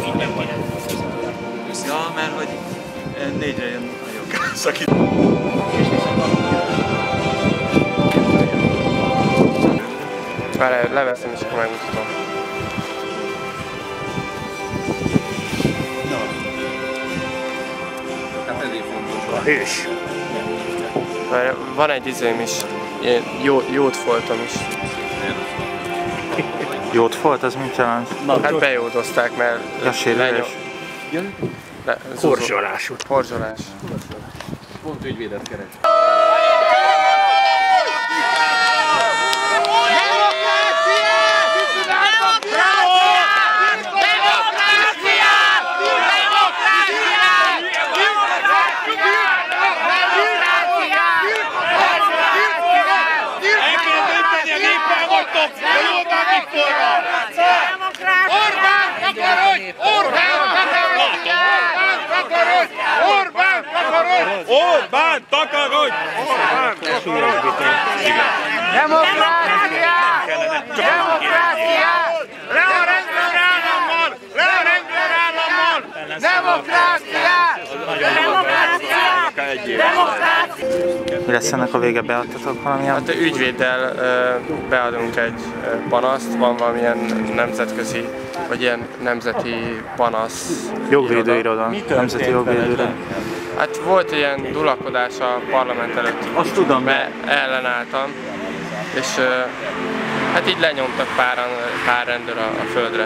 nem vagy. Ja, mert hogy 4-re jön a jogász, aki... Várj, leveszem és akkor megmutatom. Hát ezért fontos. A hős. Várj, van egy izém is, ilyen jódfoltom is. Jódfolt, az mit jelent? Hát bejódozták, mert... Ja, sérülés. Horzsolás. Horzsolás. Pont ügyvédet keres. Orbán, takarodj! Demokrácia! Demokrácia! Le a rendőrállammal! Le a rendőrállammal! Demokrácia! Mi lesz ennek a vége? Beadtatok valamilyen? Hát ügyvéddel beadunk egy panaszt, van valamilyen nemzetközi, vagy ilyen nemzeti panasz. Jogvédőiroda. Nemzeti jogvédőiroda. Hát volt ilyen dulakodás a parlament előtt. Azt tudom, mert ellenálltam, és hát így lenyomtak pár rendőr a földre.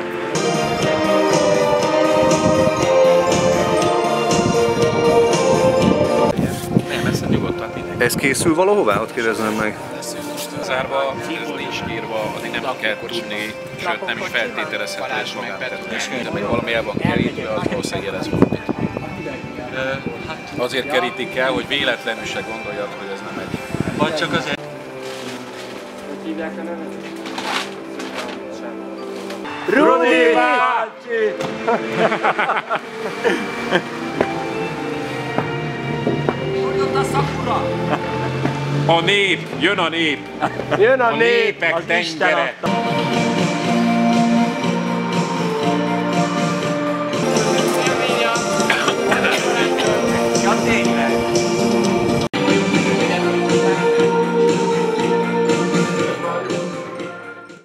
Nem, ezt nyugodtan mindenki. Ez készül valahová? Ott kérdezem meg. Zárva, ez nincs írva, addig nem kell tudni, sőt nem is feltételezhető, hogy magánterület. De még valami el van kerítve, az valószínűleg jelez valamit. Azért kerítik el, hogy véletlenül se gondoljad, hogy ez nem egy. Vagy csak azért. Hogy hívják a nevet? Rudi bácsi! A nép, jön a nép! Jön a A népek tengere!